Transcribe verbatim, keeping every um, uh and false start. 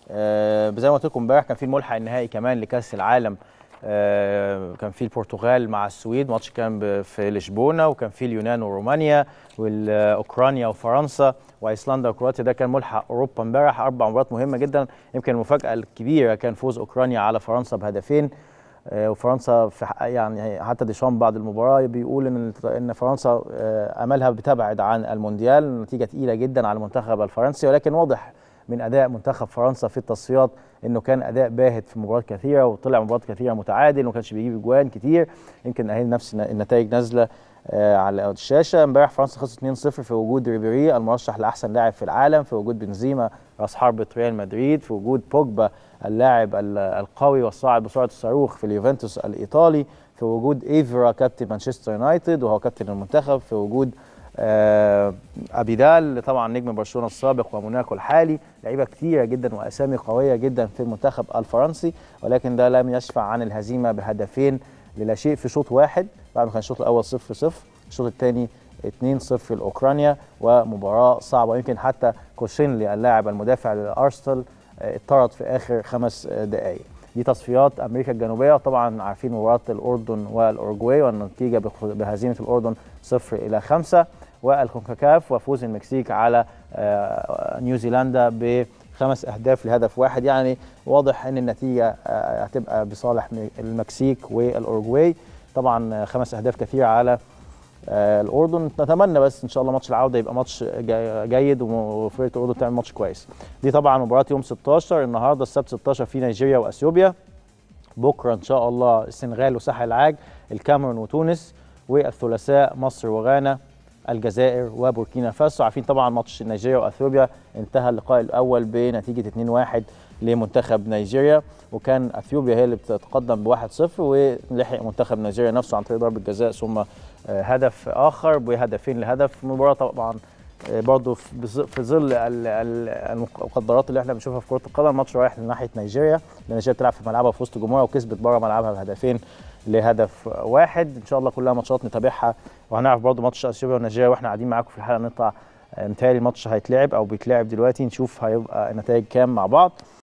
آه زي ما قلت لكم امبارح كان في الملحق النهائي كمان لكأس العالم. آه كان في البرتغال مع السويد، ماتش كان في لشبونه، وكان في اليونان ورومانيا واوكرانيا وفرنسا وايسلندا وكرواتيا. ده كان ملحق اوروبا امبارح، اربع مباريات مهمه جدا. يمكن المفاجاه الكبيره كان فوز اوكرانيا على فرنسا بهدفين. آه وفرنسا في يعني حتى ديشام بعد المباراه بيقول ان ان فرنسا آه املها بتبعد عن المونديال، نتيجه ثقيله جدا على المنتخب الفرنسي، ولكن واضح من اداء منتخب فرنسا في التصفيات انه كان اداء باهت في مباريات كثيره، وطلع مباريات كثيره متعادل وما كانش بيجيب اجوان كتير. يمكن اهي نفس النتائج نازله آه على الشاشه. امبارح فرنسا خسرت اتنين صفر في وجود ريبيري المرشح لاحسن لاعب في العالم، في وجود بنزيما راس حربة ريال مدريد، في وجود بوجبا اللاعب القوي والصاعد بسرعه الصاروخ في اليوفنتوس الايطالي، في وجود ايفرا كابتن مانشستر يونايتد وهو كابتن المنتخب، في وجود آه ابيدال طبعا نجم برشلونه السابق وموناكو الحالي. لعيبه كثيره جدا واسامي قويه جدا في المنتخب الفرنسي، ولكن ده لم يشفع عن الهزيمه بهدفين للا شيء في شوط واحد، بعد ما كان الشوط الاول صفر صفر، الشوط الثاني اتنين صفر لاوكرانيا، ومباراه صعبه. يمكن حتى كوشينلي اللاعب المدافع لارسنال اتطرد في اخر خمس دقائق. دي تصفيات امريكا الجنوبيه، طبعا عارفين مباراه الاردن والاورجواي والنتيجه بهزيمه الاردن صفر الى خمسة، والكونكاكاف وفوز المكسيك على نيوزيلندا بخمس اهداف لهدف واحد. يعني واضح ان النتيجه هتبقى بصالح المكسيك والاورجواي، طبعا خمس اهداف كثيره على الاردن. نتمنى بس ان شاء الله ماتش العوده يبقى ماتش جيد وفرقه الاردن تعمل ماتش كويس. دي طبعا مباراه يوم ستاشر، النهارده السبت ستاشر في نيجيريا واثيوبيا، بكره ان شاء الله السنغال وساحل العاج، الكاميرون وتونس، والثلاثاء مصر وغانا، الجزائر وبوركينا فاسو. عارفين طبعا ماتش نيجيريا واثيوبيا انتهى اللقاء الاول بنتيجه اتنين واحد لمنتخب نيجيريا، وكان اثيوبيا هي اللي بتتقدم بواحد صفر، ولحق منتخب نيجيريا نفسه عن طريق ضربه جزاء ثم هدف اخر بهدفين لهدف. مباراه طبعا برضه في ظل المقدرات اللي احنا بنشوفها في كره القدم، ماتش رايح لناحيه نيجيريا، لان نيجيريا بتلعب في ملعبها في وسط جمهورها وكسبت بره ملعبها بهدفين لهدف واحد. ان شاء الله كلها ماتشات نتابعها، وهنعرف برضه ماتش اثيوبيا ونيجيريا واحنا قاعدين معاكم في الحلقه. نطلع متهيألي الماتش هيتلعب او بيتلعب دلوقتي، نشوف هيبقى النتائج كام مع بعض.